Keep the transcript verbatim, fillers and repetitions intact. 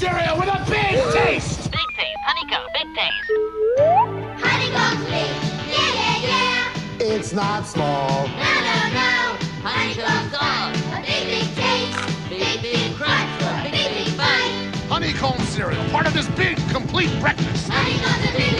cereal with a big taste! Big taste, honeycomb, big taste. Honeycomb's big, yeah, yeah, yeah. It's not small. No, no, no. Honeycomb's gone. A big, big taste. Big, big crunch, A big, big bite. Honeycomb cereal, part of this big, complete breakfast. Honeycomb's a big